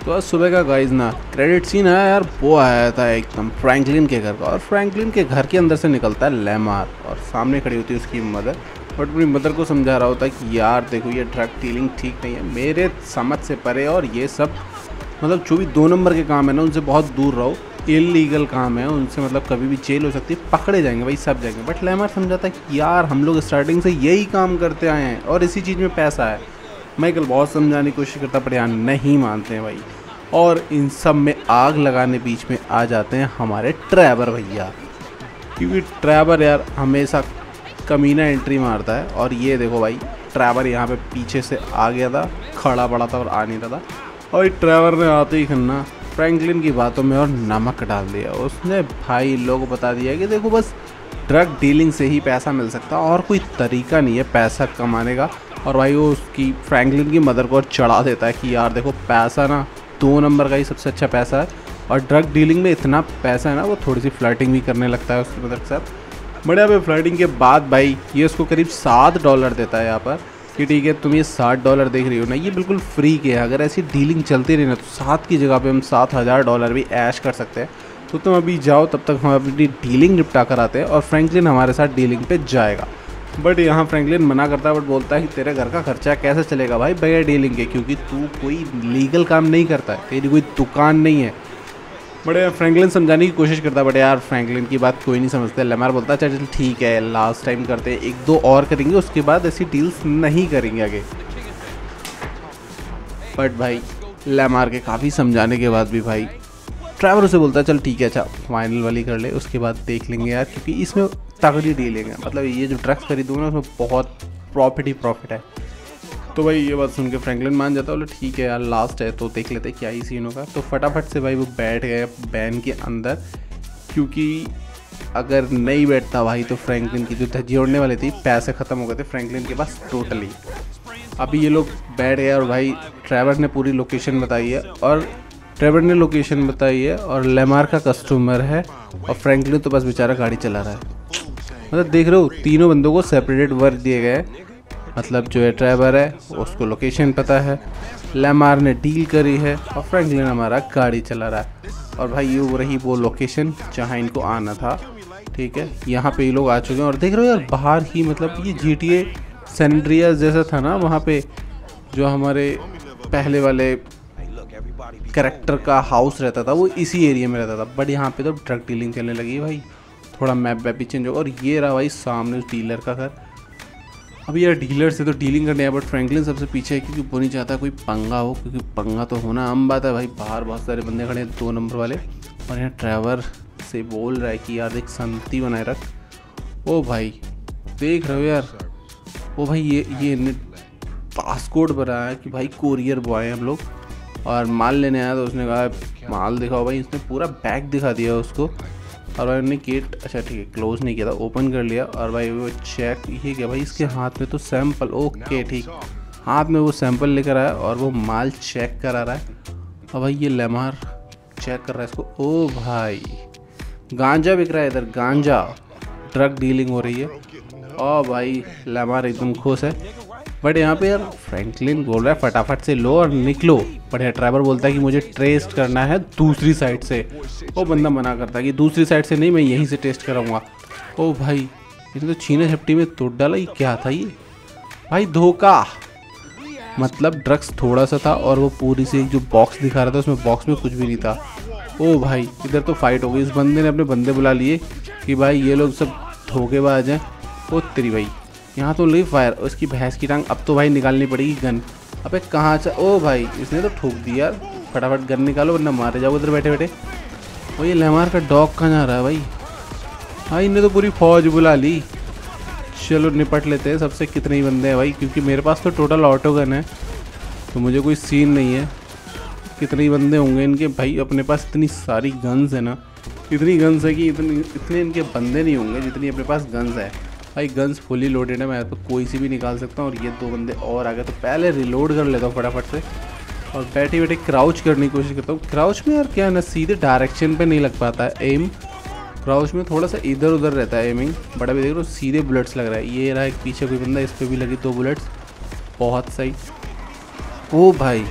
तो आज सुबह का गाइज ना क्रेडिट सीन है यार, वो आया था एकदम फ्रैंकलिन के घर का। और फ्रैंकलिन के घर के अंदर से निकलता है लेमार और सामने खड़ी होती है उसकी मदर। बट अपनी मदर को समझा रहा होता है कि यार देखो ये ड्रग डीलिंग ठीक नहीं है, मेरे समझ से परे, और ये सब मतलब जो भी 2 नंबर के काम है ना उनसे बहुत दूर रहो। इलीगल काम है उनसे, मतलब कभी भी जेल हो सकती है, पकड़े जाएंगे भाई, सब जाएंगे। बट लेमार समझाता है कि यार हम लोग स्टार्टिंग से यही काम करते आए हैं और इसी चीज़ में पैसा है। माइकल बहुत समझाने की कोशिश करता पर यार नहीं मानते हैं भाई। और इन सब में आग लगाने बीच में आ जाते हैं हमारे ट्रेवर भैया, क्योंकि ट्रेवर यार हमेशा कमीना एंट्री मारता है। और ये देखो भाई, ट्रेवर यहाँ पे पीछे से आ गया था, खड़ा पड़ा था और आ नहीं रहा था। और ट्रेवर ने आते ही खन्ना फ्रैंकलिन की बातों में और नमक डाल दिया। उसने भाई लोगों को बता दिया कि देखो बस ड्रग डीलिंग से ही पैसा मिल सकता है और कोई तरीका नहीं है पैसा कमाने का। और भाई वो उसकी फ्रैंकलिन की मदर को चढ़ा देता है कि यार देखो पैसा ना 2 नंबर का ही सबसे अच्छा पैसा है, और ड्रग डीलिंग में इतना पैसा है ना, वो थोड़ी सी फ्लर्टिंग भी करने लगता है उसकी मदर के साथ। बढ़िया पे फ्लर्टिंग के बाद भाई ये उसको करीब $7 देता है यहाँ पर कि ठीक है तुम ये $7 देख रही हो ना, ये बिल्कुल फ्री के है। अगर ऐसी डीलिंग चलती रही ना तो 7 की जगह पे हम $7,000 भी ऐश कर सकते हैं। तो तुम अभी जाओ, तब तक हम अपनी डीलिंग निपटा कर आते हैं और फ्रैंकलिन हमारे साथ डीलिंग पे जाएगा। बट यहाँ फ्रैंकलिन मना करता है, बट बोलता है कि तेरे घर का खर्चा कैसे चलेगा भाई बगैर डीलिंग के, क्योंकि तू कोई लीगल काम नहीं करता है, तेरी कोई दुकान नहीं है। बड़े फ्रैंकलिन समझाने की कोशिश करता है, बट यार फ्रैंकलिन की बात कोई नहीं समझता। लेमार बोलता है चल ठीक है लास्ट टाइम करते हैं, 1-2 और करेंगे, उसके बाद ऐसी डील्स नहीं करेंगे आगे। बट भाई लेमार के काफ़ी समझाने के बाद भी भाई ट्रैवर उसे बोलता है चल ठीक है अच्छा फाइनल वाली कर ले, उसके बाद देख लेंगे यार, क्योंकि इसमें तगड़ी डीलिंग है। मतलब ये जो ड्रग्स खरीदूंगा ना उसमें बहुत प्रॉफिट ही प्रॉफिट है। तो भाई ये बात सुन के फ्रैंकलिन मान जाता है, बोले ठीक है यार लास्ट है तो देख लेते क्या ही सीन होगा। तो फटाफट से भाई वो बैठ गए बैन के अंदर, क्योंकि अगर नहीं बैठता भाई तो फ्रैंकलिन की जो धज्जी उड़ने वाली थी, पैसे ख़त्म हो गए थे फ्रैंकलिन के पास टोटली। अभी ये लोग बैठ गए और भाई ट्रेवर ने पूरी लोकेशन बताई है, और ट्रेवर ने लोकेशन बताई है और लेमार का कस्टमर है, और फ्रैंकलिन तो बस बेचारा गाड़ी चला रहा है। मतलब देख रहे हो तीनों बंदों को सेपरेटेड वर्क दिए गए। मतलब जो है ट्रेवर है उसको लोकेशन पता है, लेमार ने डील करी है, और फ्रैंकलिन हमारा गाड़ी चला रहा है। और भाई ये वो रही वो लोकेशन जहाँ इनको आना था। ठीक है यहाँ पे ये लोग आ चुके हैं, और देख रहे हो यार बाहर ही, मतलब ये GTA सैन एंड्रियास जैसा था ना, वहाँ पे जो हमारे पहले वाले कैरेक्टर का हाउस रहता था वो इसी एरिया में रहता था। बट यहाँ पे तो ड्रग डीलिंग चलने लगी भाई, थोड़ा मैप भी चेंज होगा। और ये रहा भाई सामने उस डीलर का घर। अभी यार डीलर से तो डीलिंग करने है, बट फ्रैंकलिन सबसे पीछे है क्योंकि वो नहीं चाहता कोई पंगा हो, क्योंकि पंगा तो होना आम बात है भाई। बाहर बहुत सारे बंदे खड़े हैं 2 नंबर वाले, और यहाँ ट्रेवर से बोल रहा है कि यार देख शांति बनाए रख। ओ भाई देख रहे हो यार, ओ भाई ये पासपोर्ट बना है कि भाई कोरियर बॉय हैं हम लोग, और माल लेने आया तो उसने कहा माल दिखाओ भाई, इसने पूरा बैग दिखा दिया उसको। और भाई उन्होंने गेट अच्छा ठीक है क्लोज नहीं किया था, ओपन कर लिया। और भाई वो चेक ये क्या भाई, इसके हाथ में तो सैंपल, ओके ठीक, हाथ में वो सैंपल लेकर आया और वो माल चेक करा रहा है। और भाई ये लेमार चेक कर रहा है इसको। ओ भाई गांजा बिक रहा है इधर, गांजा, ड्रग डीलिंग हो रही है। और भाई लेमार एकदम खुश है। बट यहाँ पे यार फ्रैंकलिन बोल रहा है फटाफट से लो और निकलो, बट यार ड्राइवर बोलता है कि मुझे टेस्ट करना है दूसरी साइड से। वो बंदा मना करता है कि दूसरी साइड से नहीं, मैं यहीं से टेस्ट कराऊंगा। ओ भाई इसने तो छीने झपटी में तोड़ डाला, ये क्या था ये भाई, धोखा। मतलब ड्रग्स थोड़ा सा था और वो पूरी से जो बॉक्स दिखा रहा था उसमें बॉक्स में कुछ भी नहीं था। ओ भाई इधर तो फाइट हो गई, इस बंदे ने अपने बंदे बुला लिए कि भाई ये लोग सब धोखेबाज हैं। ओ तेरी भाई यहाँ तो लगी फायर, उसकी भैंस की टांग अब तो भाई निकालनी पड़ेगी गन। अबे कहाँ ओ भाई इसने तो ठोक दिया यार, फटाफट गन निकालो वरना मारे जाओ उधर बैठे बैठे। वो ये लेमार का डॉग कहाँ जा रहा है भाई, भाई इन्हें तो पूरी फौज बुला ली। चलो निपट लेते हैं सबसे, कितने ही बंदे हैं भाई, क्योंकि मेरे पास तो टोटल ऑटो गन है तो मुझे कोई सीन नहीं है। कितने ही बंदे होंगे इनके भाई, अपने पास इतनी सारी गन्स है ना, इतनी गन्स है कि इतने इनके बंदे नहीं होंगे जितनी अपने पास गन्स है भाई। गन्स फुली लोडेड है, मैं तो कोई सी भी निकाल सकता हूँ। और ये 2 बंदे और आ गए, तो पहले रिलोड कर लेता हूँ फटाफट से, और बैठे बैठे क्राउच करने की कोशिश करता हूँ। क्राउच में यार क्या है ना, सीधे डायरेक्शन पे नहीं लग पाता है एम, क्राउच में थोड़ा सा इधर उधर रहता है एमिंग। बट अभी देख लो सीधे बुलेट्स लग रहा है। ये रहा एक पीछे कोई बंदा, इस पर भी लगी 2 बुलेट्स, बहुत सही। ओ भाई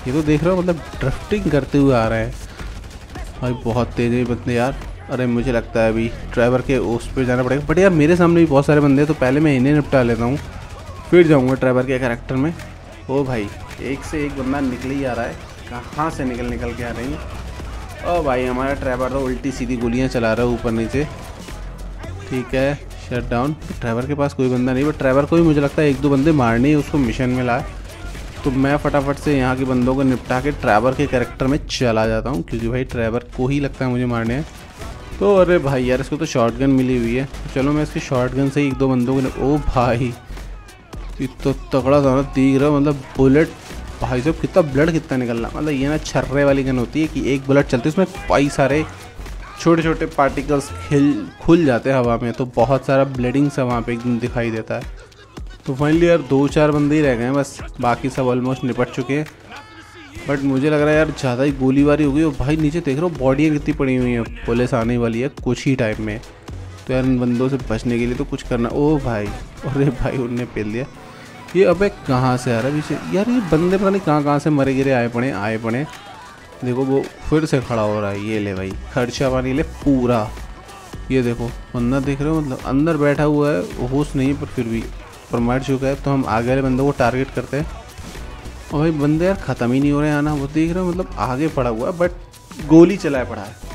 ये तो देख रहे हो मतलब ड्रिफ्टिंग करते हुए आ रहे हैं भाई, बहुत तेज है बंदे यार। अरे मुझे लगता है अभी ड्राइवर के उस पर जाना पड़ेगा, बट यार मेरे सामने भी बहुत सारे बंदे हैं, तो पहले मैं इन्हें निपटा लेता हूँ फिर जाऊँगा ड्राइवर के कैरेक्टर में। ओ भाई एक से एक बंदा निकल ही आ रहा है, कहाँ से निकल के आ रही है। ओ भाई हमारा ड्राइवर तो उल्टी सीधी गोलियाँ चला रहा है ऊपर नीचे। ठीक है शट डाउन। ड्राइवर के पास कोई बंदा नहीं, बट ड्राइवर को भी मुझे लगता है 1-2 बंदे मारने ही उसको मिशन में लाए। तो मैं फटाफट से यहाँ के बंदों को निपटा के ड्राइवर के कैरेक्टर में चला जाता हूँ, क्योंकि भाई ड्राइवर को ही लगता है मुझे मारने हैं। तो अरे भाई यार इसको तो शॉटगन मिली हुई है, तो चलो मैं इसकी शॉटगन से ही 1-2 बंदों को। ओ भाई ये तो तगड़ा था ना, दिख रहा मतलब बुलेट भाई साहब, कितना ब्लड कितना निकल रहा। मतलब ये ना छर्रे वाली गन होती है कि एक बुलेट चलती है उसमें कई सारे छोटे छोटे पार्टिकल्स खुल जाते हैं हवा में, तो बहुत सारा ब्लीडिंग सा वहाँ पे एकदम दिखाई देता है। तो फाइनली यार 2-4 बंदे ही रह गए हैं बस, बाकी सब ऑलमोस्ट निपट चुके हैं। बट मुझे लग रहा है यार ज़्यादा ही गोलीबारी हो गई। और भाई नीचे देख रहे हो बॉडियाँ कितनी पड़ी हुई हैं, पुलिस आने वाली है कुछ ही टाइम में। तो यार इन बंदों से बचने के लिए तो कुछ करना। ओ भाई अरे भाई उनने पेल दिया। ये अबे कहाँ से आ रहा है पीछे यार, ये बंदे पता नहीं कहाँ से मरे गिरे आए पड़े। देखो वो फिर से खड़ा हो रहा है। ये ले भाई खर्चा पानी ले पूरा। ये देखो बंदा देख रहे हो मतलब अंदर बैठा हुआ है, होश नहीं पर फिर भी पर मर चुका है। तो हम आगे वाले बंदों को टारगेट करते हैं और भाई बंदे यार ख़त्म ही नहीं हो रहे हैं आना। वो देख रहे हो मतलब आगे पड़ा हुआ है बट गोली चलाए पड़ा है,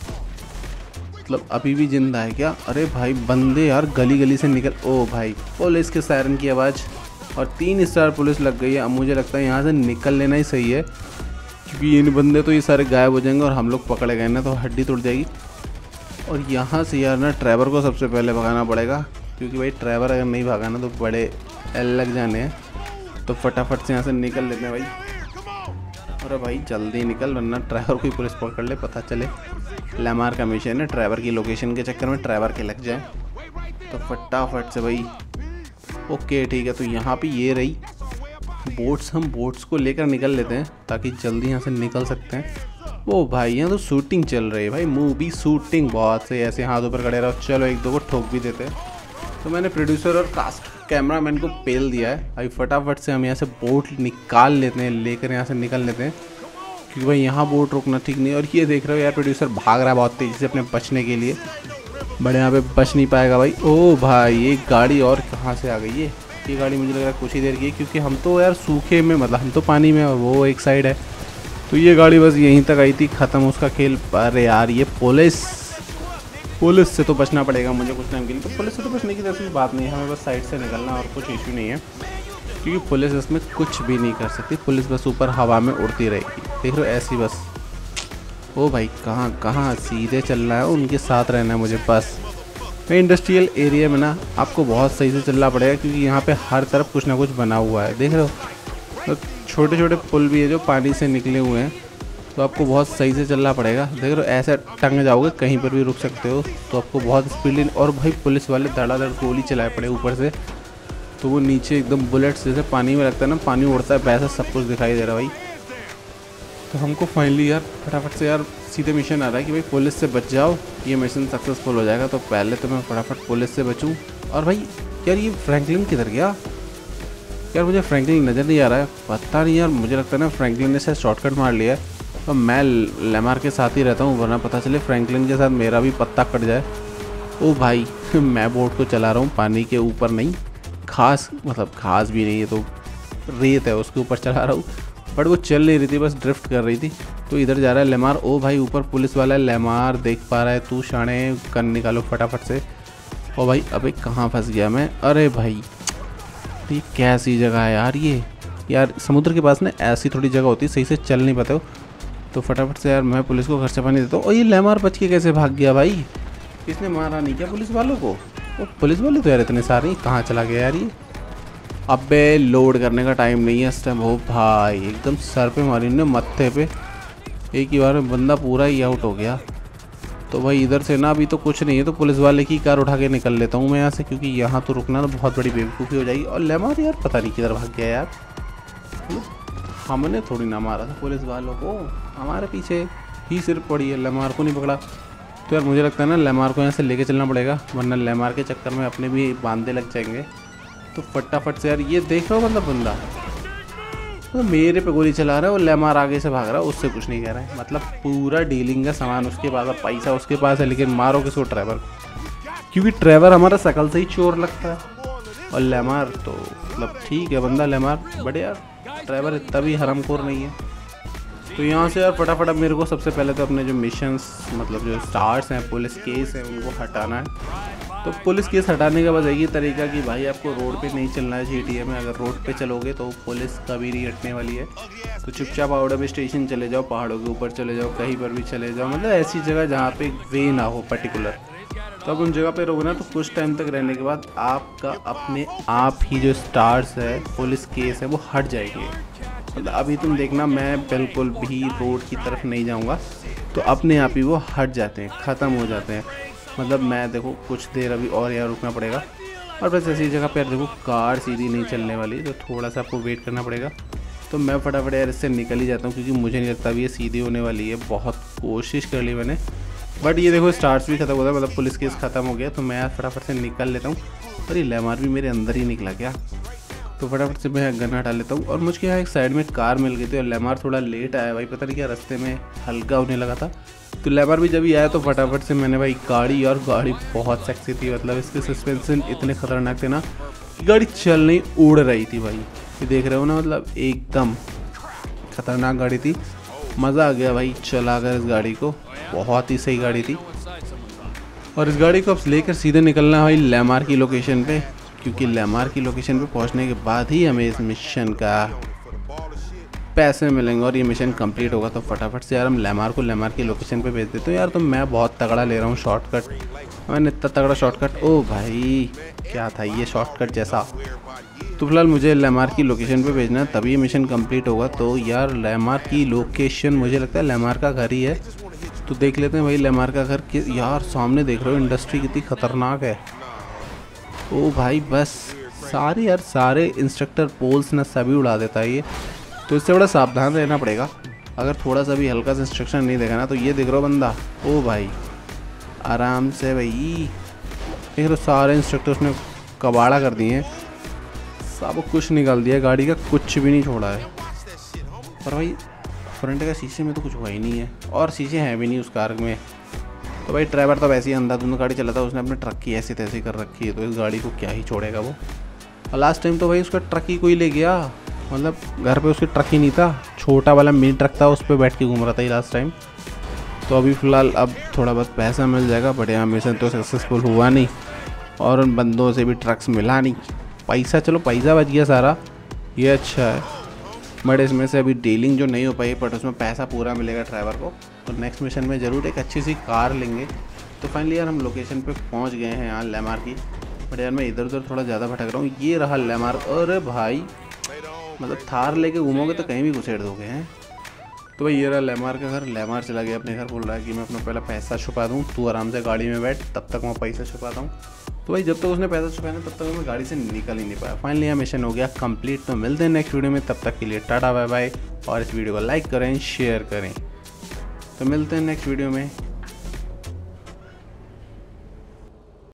मतलब अभी भी जिंदा है क्या। अरे भाई बंदे यार गली गली से निकल। ओ भाई पुलिस के सायरन की आवाज़ और 3 स्टार पुलिस लग गई है। अब मुझे लगता है यहाँ से निकल लेना ही सही है, क्योंकि ये बंदे तो ये सारे गायब हो जाएंगे और हम लोग पकड़े गए ना तो हड्डी टूट जाएगी। और यहाँ से यार ना ड्राइवर को सबसे पहले भगाना पड़ेगा, क्योंकि भाई ड्राइवर अगर नहीं भागा ना तो बड़े एल लग जाने हैं। तो फटाफट से यहाँ से निकल लेते हैं भाई। अरे भाई जल्दी निकल वरना ड्राइवर को ही पुलिस पकड़ ले, पता चले लेमार का मिशन है, ड्राइवर की लोकेशन के चक्कर में ड्राइवर के लग जाए। तो फटाफट से भाई ओके ठीक है। तो यहाँ पे ये रही बोट्स, हम बोट्स को लेकर निकल लेते हैं ताकि जल्दी यहाँ से निकल सकते हैं। वो भाई यहाँ तो शूटिंग चल रही है भाई, मूवी शूटिंग बहुत से। ऐसे हाथ ऊपर खड़े रहो, चलो 1-2 को ठोक भी देते हैं। तो मैंने प्रोड्यूसर और कास्ट कैमरामैन को पेल दिया है। अभी फटाफट से हम यहाँ से बोट निकाल लेते हैं, लेकर यहाँ से निकल लेते हैं, क्योंकि भाई यहाँ बोट रोकना ठीक नहीं। और ये देख रहे हो यार प्रोड्यूसर भाग रहा है बहुत तेज़ी से अपने बचने के लिए, बट यहाँ पे बच नहीं पाएगा भाई। ओ भाई एक गाड़ी और कहाँ से आ गई है। ये गाड़ी मुझे लग रहा है कुछ ही देर की है, क्योंकि हम तो यार सूखे में मतलब हम तो पानी में और वो एक साइड है। तो ये गाड़ी बस यहीं तक आई थी, ख़त्म उसका खेल। अरे यार ये पुलिस से तो बचना पड़ेगा मुझे कुछ टाइम के लिए। तो पुलिस से तो बचने की तरह बात नहीं है, हमें बस साइड से निकलना और कुछ इशू नहीं है, क्योंकि पुलिस इसमें कुछ भी नहीं कर सकती। पुलिस बस ऊपर हवा में उड़ती रहेगी, देख रहे हो ऐसी बस। ओ भाई कहाँ सीधे चलना है, उनके साथ रहना है मुझे बस। मैं इंडस्ट्रियल एरिया में ना आपको बहुत सही से चलना पड़ेगा, क्योंकि यहाँ पे हर तरफ कुछ ना कुछ बना हुआ है, देख रहे हो। तो छोटे छोटे पुल भी है जो पानी से निकले हुए हैं, तो आपको बहुत सही से चलना पड़ेगा। देख रहे हो ऐसे टंग जाओगे कहीं पर भी रुक सकते हो, तो आपको बहुत स्पीड। और भाई पुलिस वाले धड़ाधड़ गोली चलाए पड़े ऊपर से, तो वो नीचे एकदम बुलेट्स जैसे पानी में लगता है ना, पानी उड़ता है वैसा सब कुछ दिखाई दे रहा है भाई। तो हमको फाइनली यार फटाफट से यार सीधे मिशन आ रहा है कि भाई पुलिस से बच जाओ, ये मिशन सक्सेसफुल हो जाएगा। तो पहले तो मैं फटाफट पुलिस से बचूं। और भाई यार ये फ्रैंकलिन किधर गया यार, मुझे फ्रैंकलिन नज़र नहीं आ रहा है, पता नहीं यार। मुझे लगता है ना फ्रैंकलिन ने शायद शॉर्टकट मार लिया है। तो मैं लेमार के साथ ही रहता हूँ, वरना पता चले फ्रैंकलिन के साथ मेरा भी पत्ता कट जाए। ओ भाई मैं बोट को चला रहा हूँ पानी के ऊपर नहीं, घास मतलब घास भी नहीं है तो रेत है उसके ऊपर चला रहा हूँ, बट वो चल नहीं रही थी, बस ड्रिफ्ट कर रही थी। तो इधर जा रहा है लेमार। ओ भाई ऊपर पुलिस वाला है, लेमार देख पा रहा है तू शाणे, गन निकालो फटाफट से। ओ भाई अबे कहाँ फंस गया मैं। अरे भाई ये कैसी जगह है यार, ये यार समुद्र के पास ना ऐसी थोड़ी जगह होती है सही से चल नहीं पाते हो। तो फटाफट से यार मैं पुलिस को खर्चा पानी देता हूँ। और ये लेमार बच के कैसे भाग गया भाई, इसने मारा नहीं क्या पुलिस वालों को। वो पुलिस वाले तो यार इतने सारे कहाँ चला गया यार ये। अबे लोड करने का टाइम नहीं है इस टाइम। हो भाई एकदम सर पे मारी उन्होंने, मत्थे पे, एक ही बार में बंदा पूरा ही आउट हो गया। तो भाई इधर से ना अभी तो कुछ नहीं है, तो पुलिस वाले की कार उठा के निकल लेता हूँ मैं यहाँ से, क्योंकि यहाँ तो रुकना ना बहुत बड़ी बेवकूफ़ी हो जाएगी। और लेमार यार पता नहीं किधर भाग गया यार, हमने थोड़ी ना मारा था पुलिस वालों को, हमारे पीछे ही सिर्फ पड़ी है, लेमार को नहीं पकड़ा। तो यार मुझे लगता है ना लेमार को यहाँ से लेके चलना पड़ेगा, वरना लेमार के चक्कर में अपने भी बांधे लग जाएंगे। तो फटाफट से यार ये देख रहा हो मतलब बंदा वो मेरे पे गोली चला रहा है और लेमार आगे से भाग रहा है, उससे कुछ नहीं कह रहा है। मतलब पूरा डीलिंग का सामान उसके पास है, पैसा उसके पास है, लेकिन मारो किसको? ट्रेवर, क्योंकि ट्रेवर हमारा शकल से ही चोर लगता है। और लेमार तो मतलब ठीक है बंदा, लेमार बढ़िया, ट्रेवर इतना भी हरामखोर नहीं है। तो यहाँ से यार फटाफट अब मेरे को सबसे पहले तो अपने जो मिशंस मतलब जो स्टार्स हैं, पुलिस केस हैं, उनको हटाना है। तो पुलिस केस हटाने का बस यही तरीका कि भाई आपको रोड पे नहीं चलना है GTA में। अगर रोड पे चलोगे तो पुलिस कभी नहीं हटने वाली है। तो चुपचाप आउट स्टेशन चले जाओ, पहाड़ों के ऊपर चले जाओ, कहीं पर भी चले जाओ, मतलब ऐसी जगह जहाँ पे वे ना हो पर्टिकुलर। तो अब उन जगह पे रहोगे ना तो कुछ टाइम तक रहने के बाद आपका अपने आप ही जो स्टार्स है, पुलिस केस है, वो हट जाएंगे। मतलब अभी तुम देखना, मैं बिल्कुल भी रोड की तरफ नहीं जाऊँगा, तो अपने आप ही वो हट जाते हैं, ख़त्म हो जाते हैं। मतलब मैं देखो कुछ देर अभी और यहाँ रुकना पड़ेगा, और बस ऐसी जगह पर देखो कार सीधी नहीं चलने वाली, तो थोड़ा सा आपको वेट करना पड़ेगा। तो मैं फटाफट यार इससे निकल ही जाता हूँ, क्योंकि मुझे नहीं लगता अभी ये सीधी होने वाली है। बहुत कोशिश कर ली मैंने, बट ये देखो स्टार्स भी खत्म होता है, मतलब पुलिस केस ख़त्म हो गया। तो मैं यार फटाफट से निकल लेता हूँ। और ये लेमार भी मेरे अंदर ही निकला क्या? तो फटाफट से मैं गन हटा लेता हूँ। और मुझे यहाँ एक साइड में कार मिल गई थी, और लेमार थोड़ा लेट आया भाई, पता नहीं क्या रास्ते में हल्का होने लगा था। तो लेमार भी जब ही आया तो फटाफट से मैंने भाई गाड़ी, और गाड़ी बहुत सेक्सी थी, मतलब इसके सस्पेंशन इतने खतरनाक थे ना, गाड़ी चल नहीं उड़ रही थी भाई। ये देख रहे हो ना, मतलब एकदम खतरनाक गाड़ी थी। मज़ा आ गया भाई चला कर इस गाड़ी को, बहुत ही सही गाड़ी थी। और इस गाड़ी को अब लेकर सीधे निकलना है भाई लेमार की लोकेशन पे, क्योंकि लेमार की लोकेशन पे पहुंचने के बाद ही हमें इस मिशन का पैसे मिलेंगे और ये मिशन कंप्लीट होगा। तो फटाफट से यार हम लेमार को लेमार की लोकेशन पे भेज देते हैं। यार तो मैं बहुत तगड़ा ले रहा हूँ शॉर्टकट, मैंने इतना तगड़ा शॉर्टकट, ओ भाई क्या था ये शॉर्टकट जैसा। तो फिलहाल मुझे लेमार की लोकेशन पे भेजना है, तभी ये मिशन कंप्लीट होगा। तो यार लेमार की लोकेशन मुझे लगता है लेमार का घर ही है, तो देख लेते हैं भाई लेमार का घर। यार सामने देख रहे हो इंडस्ट्री कितनी खतरनाक है। ओ भाई बस सारे इंस्ट्रक्टर पोल्स ना सभी उड़ा देता है ये, तो इससे बड़ा सावधान रहना पड़ेगा। अगर थोड़ा सा भी हल्का सा इंस्ट्रक्शन नहीं देगा ना, तो ये देख रहे हो बंदा, ओ भाई आराम से भाई देख रहे हो सारे इंस्ट्रक्टर्स ने कबाड़ा कर दिए, सब कुछ निकाल दिया, गाड़ी का कुछ भी नहीं छोड़ा है। पर भाई फ्रंट का शीशे में तो कुछ हुआ ही नहीं है, और शीशे हैं भी नहीं उस कार में। तो भाई ड्राइवर तो वैसे ही अंधाधुंध गाड़ी चलाता है, उसने अपने ट्रक की ऐसी तैसी कर रखी है, तो इस गाड़ी को क्या ही छोड़ेगा वो। और लास्ट टाइम तो भाई उसका ट्रक ही कोई ले गया, मतलब घर पे उसके ट्रक ही नहीं था, छोटा वाला मिनी ट्रक था, उस पर बैठ के घूम रहा था ही लास्ट टाइम। तो अभी फ़िलहाल अब थोड़ा बहुत पैसा मिल जाएगा, बट यहाँ मिशन तो सक्सेसफुल हुआ नहीं, और उन बंदों से भी ट्रक्स मिला नहीं। पैसा चलो पैसा बच गया सारा, ये अच्छा है। बट इसमें से अभी डीलिंग जो नहीं हो पाई, बट उसमें पैसा पूरा मिलेगा ड्राइवर को। तो नेक्स्ट मिशन में ज़रूर एक अच्छी सी कार लेंगे। तो फाइनली यार हम लोकेशन पे पहुंच गए हैं यहाँ लेमार की। बट यार मैं इधर उधर थोड़ा ज़्यादा भटक रहा हूँ। ये रहा लेमार, अरे भाई मतलब थार लेके घूमोगे तो कहीं भी घुसेड़ दोगे हैं। तो भाई ये रहा लेमार का घर। लेमार चला गया अपने घर, बोल रहा है कि मैं अपना पहला पैसा छुपा दूँ, तू आराम से गाड़ी में बैठ, तब तक मैं पैसा छुपाता हूँ। तो भाई जब तक उसने पैसा छुपाया तब तक मैं गाड़ी से निकल ही नहीं पाया। फाइनली यह मिशन हो गया कंप्लीट। तो मिलते हैं नेक्स्ट वीडियो में, तब तक के लिए टाटा बाय बाय, और इस वीडियो को लाइक करें, शेयर करें। तो मिलते हैं नेक्स्ट वीडियो में।